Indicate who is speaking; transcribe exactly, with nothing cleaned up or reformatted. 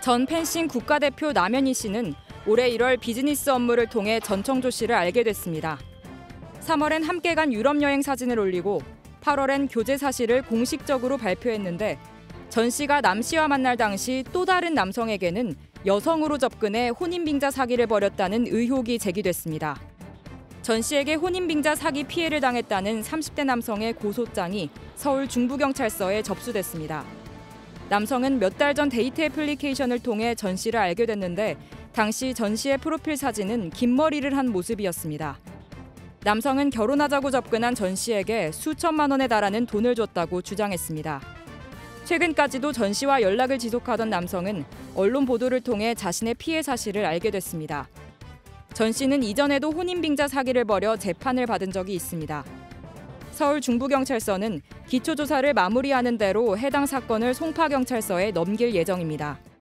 Speaker 1: 전 펜싱 국가대표 남현희 씨는 올해 일월 비즈니스 업무를 통해 전청조 씨를 알게 됐습니다. 삼월엔 함께 간 유럽 여행 사진을 올리고 팔월엔 교제 사실을 공식적으로 발표했는데 전 씨가 남 씨와 만날 당시 또 다른 남성에게는 여성으로 접근해 혼인빙자 사기를 벌였다는 의혹이 제기됐습니다. 전 씨에게 혼인빙자 사기 피해를 당했다는 삼십 대 남성의 고소장이 서울 중부경찰서에 접수됐습니다. 남성은 몇 달 전 데이트 애플리케이션을 통해 전 씨를 알게 됐는데 당시 전 씨의 프로필 사진은 긴 머리를 한 모습이었습니다. 남성은 결혼하자고 접근한 전 씨에게 수천만 원에 달하는 돈을 줬다고 주장했습니다. 최근까지도 전 씨와 연락을 지속하던 남성은 언론 보도를 통해 자신의 피해 사실을 알게 됐습니다. 전 씨는 이전에도 혼인빙자 사기를 벌여 재판을 받은 적이 있습니다. 서울 중부경찰서는 기초조사를 마무리하는 대로 해당 사건을 송파경찰서에 넘길 예정입니다.